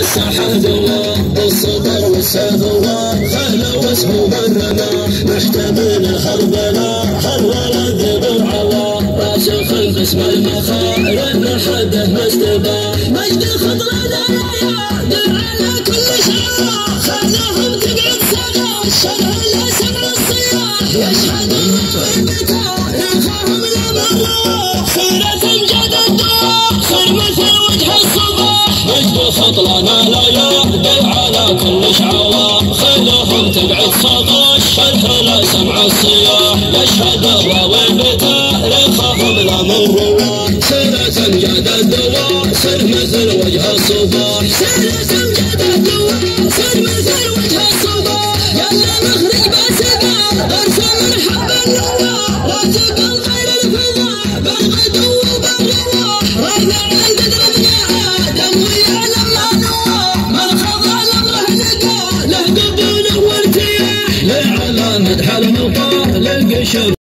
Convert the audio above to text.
الساحة دوا بالصبر والسهوة خلوا واسمه برنا محتمل هالبلا هالولد بالعوا راسخ باسم المخارن حده مستبى مجد خضرنا يا على كل شعار خلاهم تقعد سنة الشرع لا سمع الصياح يشهدون رفعهم لمرة خيرة امجد الدواء خير مثل وجه الصباح مجد خطلنا لا يقدر على كل شعار خلهم تقعد صدى الشرح لا سمع الصياح يشهد الراوي بتاريخهم لمرة خيرة امجد الدواء خير مثل وجه الصباح خيرة امجد الدواء خير مثل وجه الصباح يلا مخرج باسباب ارسل من حب النواه راتب الخير الفضاء بالغدو وبالرواح رافع البدر ابن ادم ويعلم ما نواه من خضع الامر لقى له قبول وارتياح لعلى مدح المطار للقشر